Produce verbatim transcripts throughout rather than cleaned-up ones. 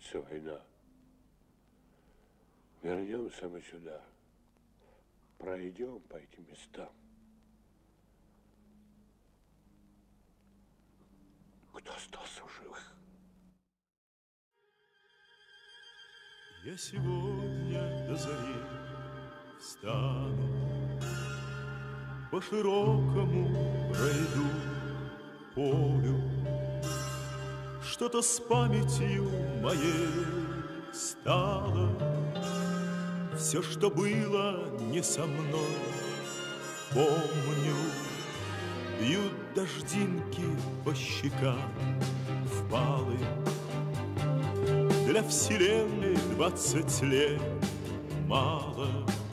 кончится война, вернемся мы сюда, пройдем по этим местам. Кто остался в живых? Я сегодня до зари встану, по широкому пройду полю, что-то с памятью моей стало. Все, что было не со мной, помню. Бьют дождинки по щекам впалы. Для вселенной двадцать лет мало.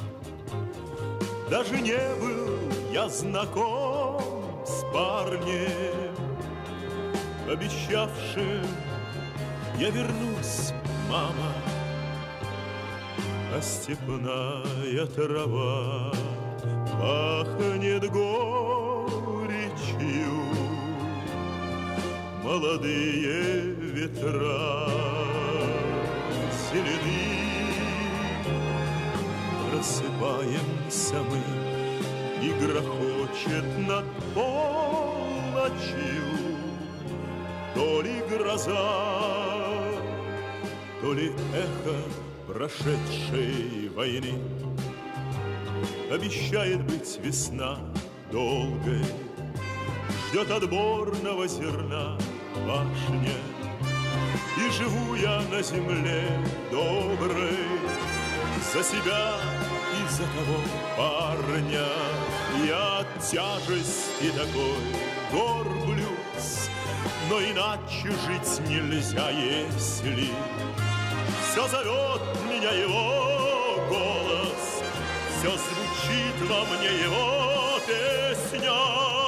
Даже не был я знаком с парнем, обещавшим: я вернусь, мама. А степная трава пахнет горечью, молодые ветра зелены. Просыпаемся мы, и грохочет над полночью то ли гроза, то ли эхо прошедшей войны. Обещает быть весна долгой, ждет отборного зерна башня. И живу я на земле доброй за себя и за того парня. Я от тяжести такой горблюсь, но иначе жить нельзя, если все зовет меня его голос, все звучит во мне его песня.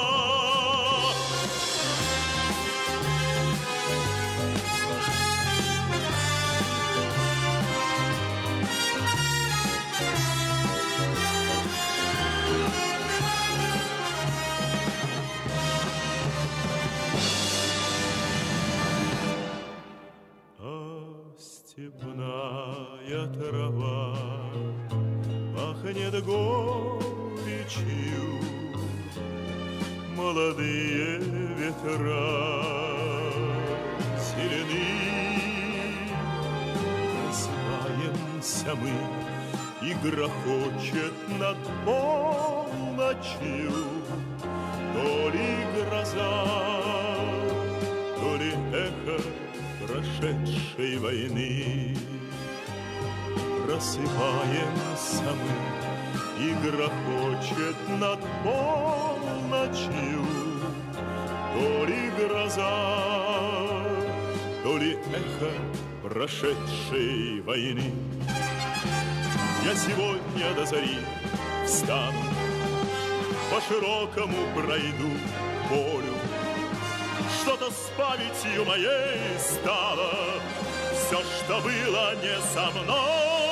Степная трава пахнет горечью, молодые ветра зелены. Просыпаемся мы, и грохочет над полночью то ли гроза, то ли эхо прошедшей войны. Просыпаемся мы, и грохочет над полночью то ли гроза, то ли эхо прошедшей войны. Я сегодня до зари встану, по широкому пройду полю. Что-то с памятью моей стало, все, что было не со мной.